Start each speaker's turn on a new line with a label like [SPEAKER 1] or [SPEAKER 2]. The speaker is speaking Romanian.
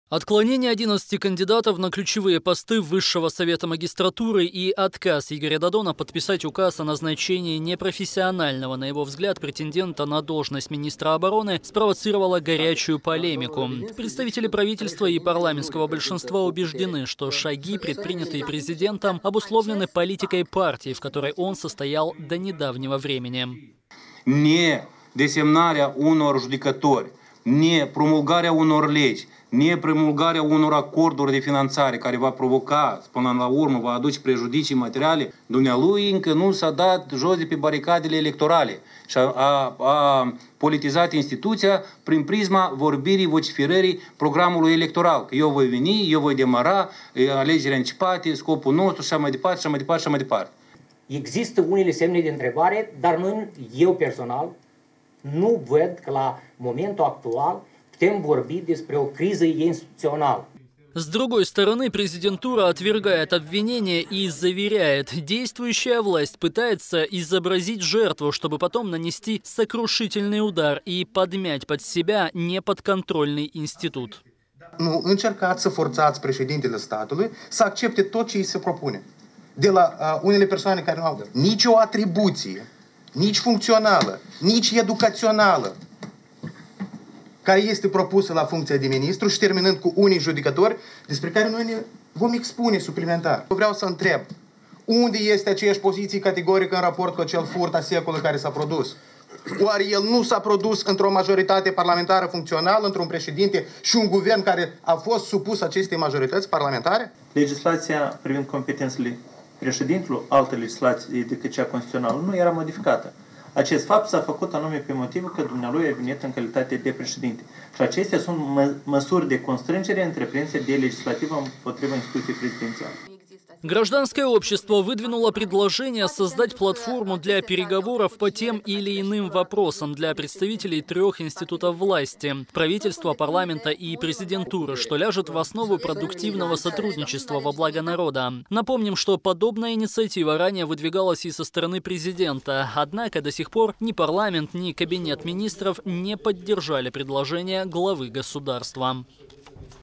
[SPEAKER 1] Отклонение 11 кандидатов на ключевые посты Высшего совета магистратуры и отказ Игоря Додона подписать указ о назначении непрофессионального, на его взгляд, претендента на должность министра обороны спровоцировало горячую полемику. Представители правительства и парламентского большинства убеждены, что шаги, предпринятые президентом, обусловлены политикой партии, в которой он состоял до недавнего времени.
[SPEAKER 2] Не desemnarea unor judecători, ne promulgarea unor legi, ne promulgarea unor acorduri de finanțare care va provoca, până la urmă, va aduce prejudicii materiale, dumnealui încă nu s-a dat jos de pe baricadele electorale și a politizat instituția prin prisma vorbirii, vociferării programului electoral. Că eu voi veni, eu voi demara alegeri anticipate, scopul nostru și așa mai departe, și așa mai departe, și așa mai departe.
[SPEAKER 3] Există unele semne de întrebare, dar eu personal nu văd că la momentul actual putem vorbi despre o criză instituțională.
[SPEAKER 1] С другой стороны, президентура отвергает обвинения и заверяет, действующая власть пытается изобразить жертву, чтобы потом нанести сокрушительный удар и подмять под себя неподконтрольный институт.
[SPEAKER 4] Nu încercați să forțați președintele statului să accepte tot ce îi se propune. De la unele persoane care nu au nicio atribuție, nici funcțională, nici educațională, care este propusă la funcția de ministru și terminând cu unii judecători despre care noi ne vom expune suplimentar. Eu vreau să întreb, unde este aceeași poziție categorică în raport cu acel furt a secolului care s-a produs? Oare el nu s-a produs într-o majoritate parlamentară funcțională, într-un președinte și un guvern care a fost supus acestei majorități parlamentare?
[SPEAKER 5] Legislația privind competențele președintelui, altă legislație decât cea constituțională, nu era modificată. Acest fapt s-a făcut anume pe motivul că dumnealui a venit în calitate de președinte. Și acestea sunt măsuri de constrângere întreprinse de legislativă împotriva instituției prezidențiale.
[SPEAKER 1] Гражданское общество выдвинуло предложение создать платформу для переговоров по тем или иным вопросам для представителей 3 институтов власти – правительства, парламента и президентуры, что ляжет в основу продуктивного сотрудничества во благо народа. Напомним, что подобная инициатива ранее выдвигалась и со стороны президента, однако до сих пор ни парламент, ни кабинет министров не поддержали предложение главы государства.